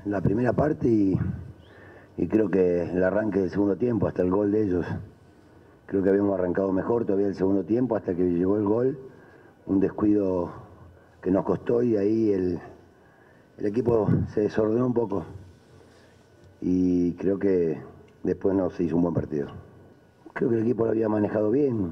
la primera parte y creo que el arranque del segundo tiempo, hasta el gol de ellos, creo que habíamos arrancado mejor todavía el segundo tiempo hasta que llegó el gol, un descuido que nos costó y ahí el equipo se desordenó un poco y creo que después no se hizo un buen partido. Creo que el equipo lo había manejado bien,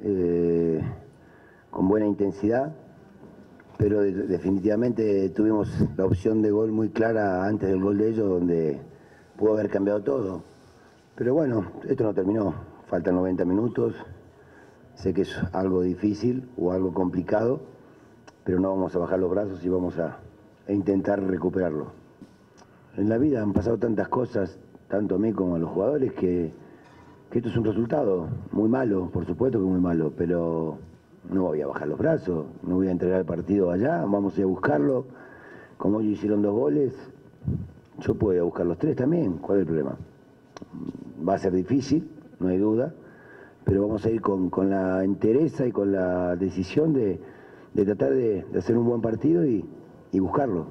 con buena intensidad, pero definitivamente tuvimos la opción de gol muy clara antes del gol de ellos, donde pudo haber cambiado todo. Pero bueno, esto no terminó, faltan 90 minutos, sé que es algo difícil o algo complicado, pero no vamos a bajar los brazos y vamos a intentar recuperarlo. En la vida han pasado tantas cosas, tanto a mí como a los jugadores, que esto es un resultado muy malo, por supuesto que muy malo, pero no voy a bajar los brazos, no voy a entregar el partido allá, vamos a ir a buscarlo. Como ellos hicieron 2 goles, yo puedo ir a buscar los 3 también, ¿cuál es el problema? Va a ser difícil, no hay duda, pero vamos a ir con la entereza y con la decisión de tratar de hacer un buen partido y buscarlo.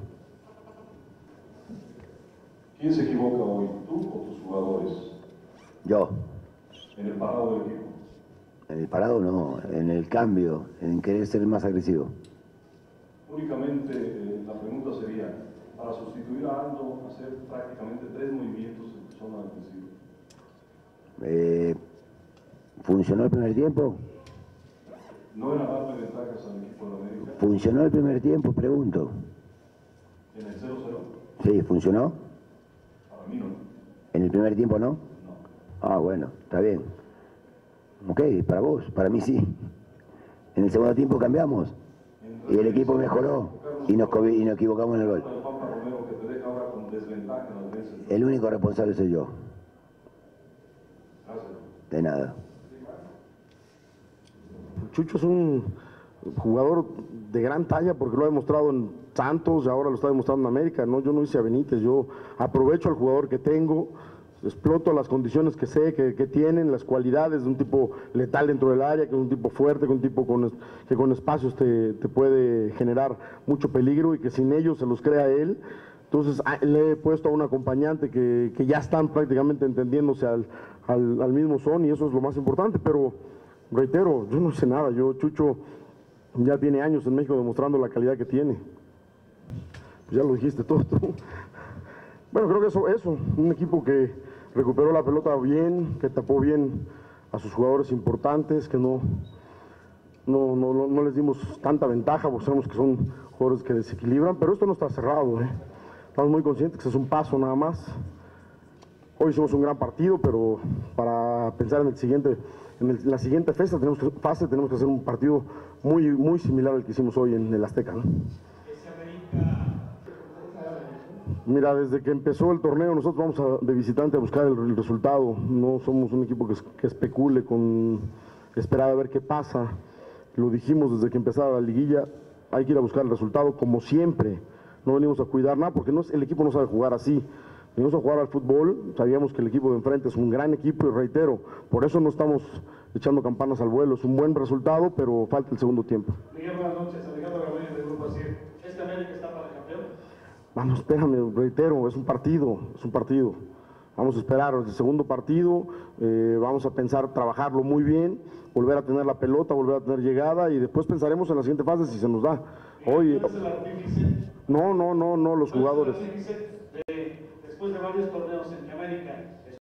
¿Quién se equivoca hoy, tú o tus jugadores? Yo. ¿En el parado del equipo? En el parado no, en el cambio, en querer ser más agresivo. Únicamente la pregunta sería, para sustituir a Aldo, hacer prácticamente 3 movimientos en zona defensiva. ¿Funcionó el primer tiempo? ¿No era darle ventajas al equipo de América? ¿Funcionó el primer tiempo? Pregunto. ¿En el 0-0? Sí, ¿funcionó? Para mí no. ¿En el primer tiempo no? No. Ah, bueno, está bien. Ok, para vos, para mí sí. En el segundo tiempo cambiamos y el equipo mejoró y nos equivocamos en el gol. El único responsable soy yo. De nada. Chucho es un jugador de gran talla porque lo ha demostrado en Santos y ahora lo está demostrando en América. No, yo no hice a Benítez, yo aprovecho al jugador que tengo, exploto las condiciones que sé que tienen, las cualidades de un tipo letal dentro del área, que es un tipo fuerte, que es un tipo que con espacios te puede generar mucho peligro y que sin ellos se los crea él. Entonces le he puesto a un acompañante que ya están prácticamente entendiéndose al mismo son y eso es lo más importante, pero reitero, yo no sé nada, Chucho ya tiene años en México demostrando la calidad que tiene. Pues ya lo dijiste todo tú. Bueno, creo que eso, un equipo que recuperó la pelota bien, que tapó bien a sus jugadores importantes, que no les dimos tanta ventaja, porque sabemos que son jugadores que desequilibran, pero esto no está cerrado, Estamos muy conscientes que es un paso nada más. Hoy hicimos un gran partido, pero para pensar en la siguiente fase tenemos que hacer un partido muy similar al que hicimos hoy en el Azteca, ¿no? Mira, desde que empezó el torneo nosotros vamos de visitante a buscar el resultado. No somos un equipo que especule con esperar a ver qué pasa. Lo dijimos desde que empezaba la liguilla, hay que ir a buscar el resultado como siempre. No venimos a cuidar nada porque el equipo no sabe jugar así. Venimos a jugar al fútbol, sabíamos que el equipo de enfrente es un gran equipo y reitero, por eso no estamos echando campanas al vuelo. Es un buen resultado, pero falta el segundo tiempo. Miguel, buenas noches. Alejandro Ramírez del Grupo ASIR. ¿Este América está para campeón? Vamos, espérame, reitero, es un partido. Vamos a esperar el segundo partido, vamos a pensar trabajarlo muy bien, volver a tener la pelota, volver a tener llegada y después pensaremos en la siguiente fase si se nos da. Hoy, ¿Quién es el artífice? No, los jugadores. ¿Quién es el artífice después de varios torneos en América?